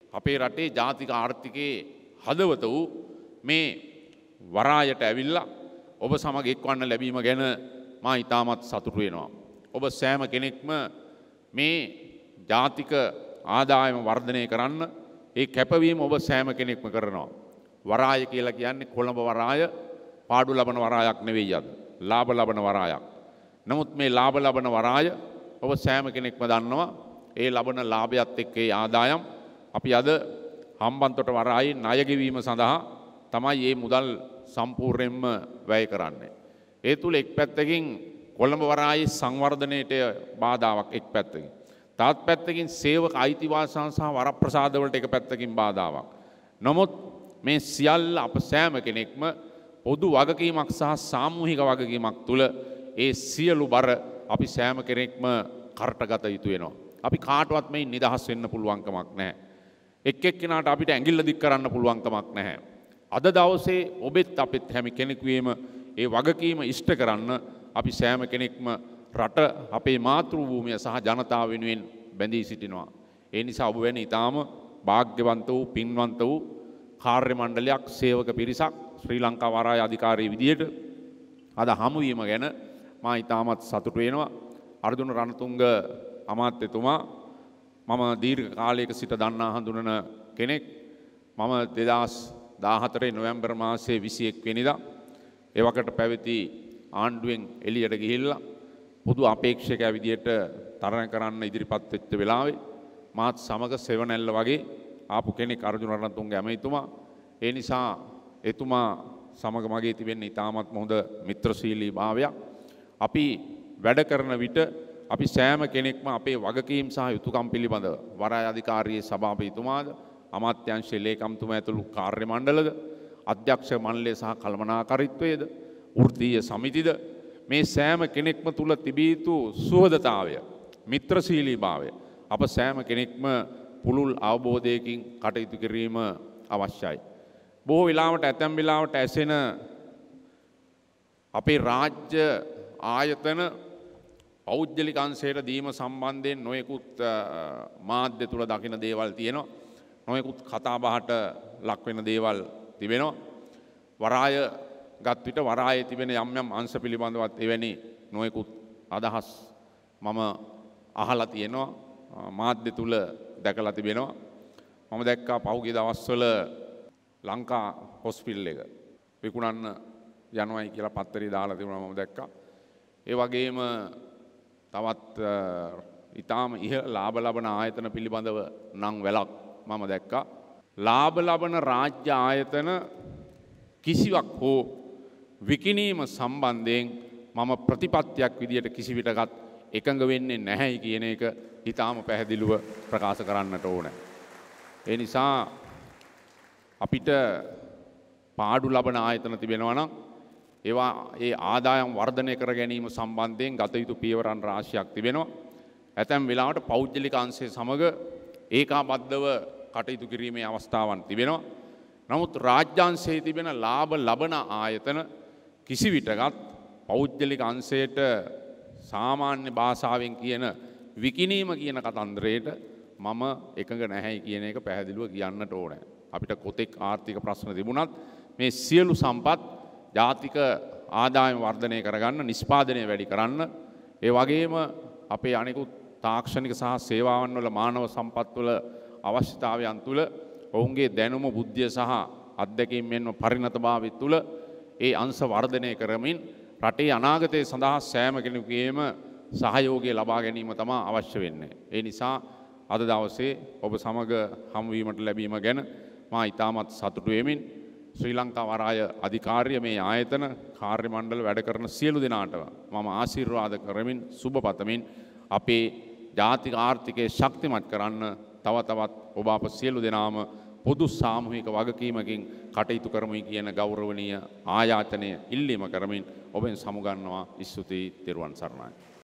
අපේ රටේ ජාතික ආර්ථිකයේ හදවත වූ මේ වරායට ඇවිල්ලා ඔබ සමග එක්වන්න ලැබීම ගැන මා ඉතාමත් සතුටු වෙනවා. ඔබ සෑම කෙනෙක්ම මේ ජාතික ආදායම වර්ධනය කරන්න ඒ කැපවීම ඔබ සෑම කෙනෙක්ම කරනවා. වරාය කියලා කියන්නේ කොළඹ වරාය පාඩු ලබන වරායක් නෙවෙයි අද. ලාභ ලබන වරායක්. නමුත් මේ ලාභ ලබන වරාය ඔබ සෑම කෙනෙක්ම දන්නවා ඒ ලබන ලාභයත් එක්ක ඒ ආදායම් අපි අද හම්බන්තොට වරායේ ණය ගෙවීම සඳහා තමයි මේ මුදල් සම්පූර්ණයෙන්ම වැය කරන්නේ. ඒ තුල එක් පැත්තකින් කොළඹ වරායේ සංවර්ධනයට බාධාවක් එක් පැත්තකින්. තවත් පැත්තකින් සේවක අයිතිවාසිකම් සහ වරප්‍රසාද වලට එක පැත්තකින් බාධාවක්. නමුත් මේ සියල්ල අප සෑම කෙනෙක්ම පොදු වගකීමක් සහ සාමූහික වගකීමක් තුල ඒ සියලු බර අපි සෑම කෙනෙක්ම කරටගත යුතු වෙනවා. අපි කාටවත් මේ නිදහස් වෙන්න පුළුවන් කමක් නැහැ. එක් එක්කෙනාට අපිට ඇඟිල්ල දික් කරන්න පුළුවන් කමක් නැහැ. අද දවසේ ඔබෙත් අපෙත් හැම කෙනෙකුගේම ඒ වගකීම ඉෂ්ට කරන්න අපි සෑම කෙනෙක්ම රට අපේ මාතෘ භූමිය සහ ජනතාව වෙනුවෙන් බැඳී සිටිනවා. ඒ නිසා ඔබ වෙන ඊටාම වාග්යවන්ත වූ පින්වන්ත වූ කාර්ය මණ්ඩලයක් සේවක පිරිසක් ශ්‍රී ලංකා වරාය අධිකාරිය විදියට අද හමු වීම ගැන මා ඊටාමත් සතුටු වෙනවා. අර්ජුන රණතුංග අමාත්‍යතුමා මම දීර්ඝ කාලයක සිට දන්නා හඳුනන කෙනෙක්. මම 2014 නොවැම්බර් මාසයේ 21 වෙනිදා එවකට පැවති ආණ්ඩුවෙන් එළියට ගිහිල්ලා පොදු අපේක්ෂකයා විදියට තරණ කරන්න ඉදිරිපත් වෙච්ච වෙලාවේ මාත් සමග සෙවණැල්ල වගේ ආපු කෙනෙක් අර්ජුන රණතුංග ඇමතිතුමා. ඒ නිසා එතුමා සමග මගේ තිබෙන ඉතාමත් හොඳ මිත්‍රශීලී භාවයක්. අපි වැඩ කරන විට අපි සෑම කෙනෙක්ම අපේ වගකීම් සහ යුතුකම් පිළිබඳව වරාය අධිකාරියේ සභාපතිතුමාද අමාත්‍යාංශයේ ලේකම්තුමා ඇතුළු කාර්ය මණ්ඩලද අධ්‍යක්ෂ මණ්ඩලය සහ කළමනාකරීත්වයේද වෘත්තීය සමිතිද මේ සෑම කෙනෙක්ම තුල තිබිය යුතු සුහදතාවය මිත්‍රශීලීභාවය අප සෑම කෙනෙක්ම පුළුල් අවබෝධයකින් කටයුතු කිරීම අවශ්‍යයි. බොහෝ වෙලාවට ඇතැම් වෙලාවට ඇසෙන අපේ රාජ්‍ය ආයතන පෞද්ගලික අංශයට දීම සම්බන්ධයෙන් නොයෙකුත් මාධ්‍ය තුල දකින දේවල් තියෙනවා. නොයෙකුත් කතා බහට ලක් වෙන දේවල් තිබෙනවා. වරාය ගත් විට වරායේ තිබෙන යම් යම් අංශ පිළිබඳවත් එවැනි නොයෙකුත් අදහස් මම අහලා තියෙනවා. මාධ්‍ය තුල දැකලා තිබෙනවා. මම දැක්කා පහුගිය දවස්වල ලංකා හොස්පිටල් එක විකුණන්න යනවායි කියලා පත්තරේ දාලා තිබුණා මම දැක්කා. ඒ වගේම තවත් ඊටාම ඉහළ ලාභ ලබන ආයතන පිළිබඳව නම් වැලක් මම දැක්කා. ලාභ ලබන රාජ්‍ය ආයතන කිසිවක් හෝ විකිණීම සම්බන්ධයෙන් මම ප්‍රතිපත්තියක් විදියට කිසිවිටකත් එකඟ වෙන්නේ නැහැයි කියන එක ඊටාම පැහැදිලිව ප්‍රකාශ කරන්නට ඕනේ. ඒ නිසා අපිට පාඩු ලබන ආයතන තිබෙනවා නම් ඒවා ඒ ආදායම් වර්ධනය කර ගැනීම සම්බන්ධයෙන් ගත යුතු පියවරන් රාශියක් තිබෙනවා. ඇතැම් වෙලාවට පෞද්ගලික අංශය සමග ඒකාබද්ධව කටයුතු කිරීමේ අවස්ථාවන් තිබෙනවා. නමුත් රාජ්‍යාංශයේ තිබෙන ලාභ ලබන ආයතන කිසි විටකත් පෞද්ගලික අංශයට සාමාන්‍ය භාෂාවෙන් කියන විකිණීම කියන කතන්දරයට මම එකඟ නැහැයි කියන එක පැහැදිලිව කියන්නට ඕනේ. අපිට කොතෙක් ආර්ථික ප්‍රශ්න තිබුණත් මේ සියලු සම්පත් ජාතික ආදායම වර්ධනය කරගන්න නිෂ්පාදනය වැඩි කරන්න ඒ වගේම අපේ අනෙකුත් තාක්ෂණික සහ සේවාවන් වල මානව සම්පත් වල අවශ්‍යතාවයන් තුල ඔවුන්ගේ දැනුම බුද්ධිය සහ අත්දැකීම් මෙන්ම පරිණතභාවය තුල ඒ අංශ වර්ධනය කරමින් රටේ අනාගතය සඳහා සෑම කෙනෙකුගේම සහයෝගය ලබා ගැනීම තමයි අවශ්‍ය වෙන්නේ. ඒ නිසා අද දවසේ ඔබ සමග හමු වීමට ලැබීම ගැන මා ඉතාමත් සතුටු වෙමින් ශ්‍රී ලංකා වරාය අධිකාරිය මේ ආයතන කාර්ය මණ්ඩල වැඩ කරන සියලු දෙනාට මම ආශිර්වාද කරමින් සුබ පතමින් අපේ ජාතික ආර්ථිකය ශක්තිමත් කරන්න තව තවත් ඔබ අප සියලු දෙනාම පොදු සාමූහික වගකීමකින් කටයුතු කරමුයි කියන ගෞරවනීය ආයාචනය ඉල්ලීම කරමින් ඔබෙන් සමුගන්නවා. ස්තුතියි. තෙරුවන් සරණයි.